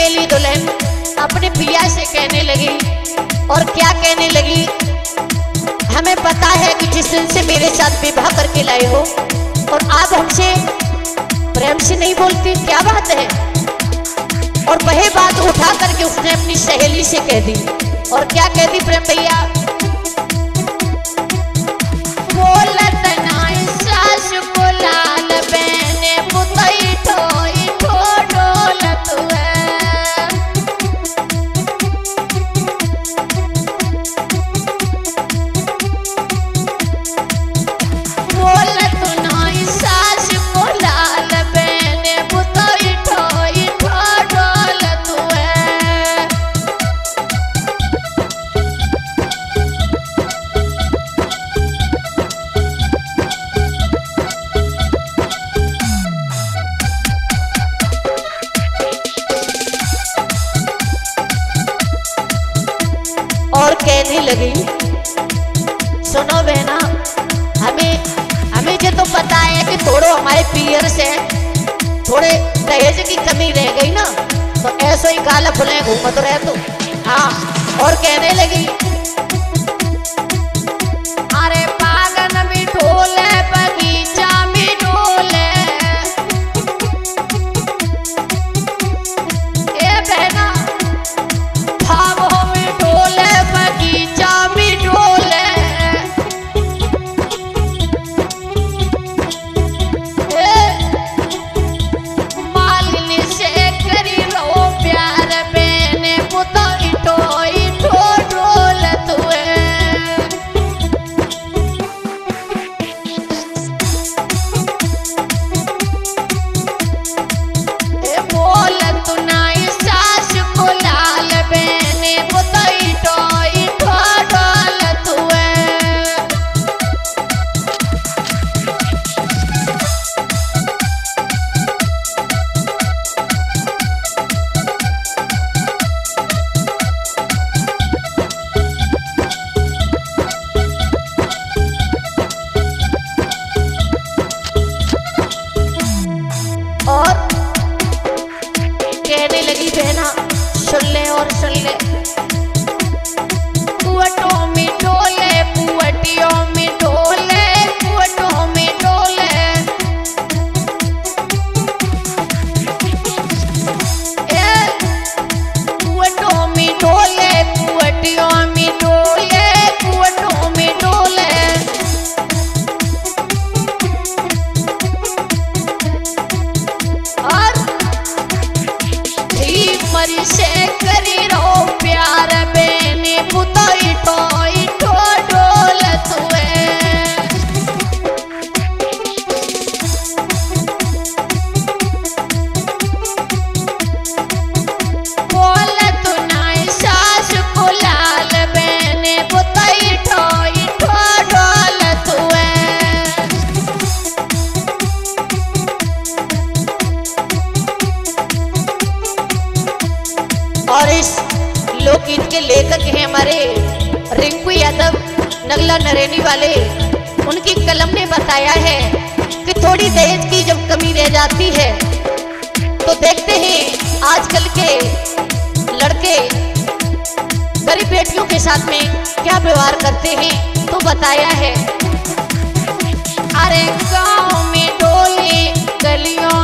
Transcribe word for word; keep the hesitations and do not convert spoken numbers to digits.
बेली दुल्हन अपने पिया से कहने लगी, और क्या कहने लगी, हमें पता है कि जिस दिन से मेरे साथ विवाह करके लाए हो और आप हमसे प्रेम से नहीं बोलती, क्या बात है। और वह बात उठा करके उसने अपनी सहेली से कह दी, और क्या कह दी प्रेम भैया, बोलत नाई सास को लाल बहने पुतई ठोई ठो डोलत है, बोलत नाई सास को लाल बहने पुतई ठोई ठो डोलत है। और कहने लगी, सुनो बहना, हमें हमें जो तो पता है कि थोड़ो हमारे पियर से थोड़े दहेज की कमी रह गई ना, तो ऐसे ही काला फुले घूमत रहे तू। हाँ, और कहने लगी, अरे पागन भी ढोले बगीचा में ढोले, ए बहना भावों में ढोले बगीचा में ढोले, मालिनी से करी रो प्यार बहने पुतो इटो इटो ढोलत हुए। बोलत नाई सास को लाल बहने पुतो इटो इटो ढोलत हुए। और कहने लगी, बहना सुन ले और सुन ले, कुवटों में डोले कुवटियों में डोले कुवटों में डोले, ए कुवटों में डोले कुवटियों में डोले कुवटों में डोले, और मरी से करी रो प्यार बहने पुतो इटो इटो डोलत हुए। बोलत नाई सास को लाल बहने पुतो इटो इटो डोलत हुए। और इस लोकगीत के लेखक हैं हमारे रिंकू यादव, नगला नरेनी वाले। उनकी कलम ने बताया है कि थोड़ी दहेज की जब कमी रह जाती है तो देखते हैं आजकल के लड़के गरीब बेटियों के साथ में क्या व्यवहार करते हैं। तो बताया है, अरे गाँव में डोले गलियों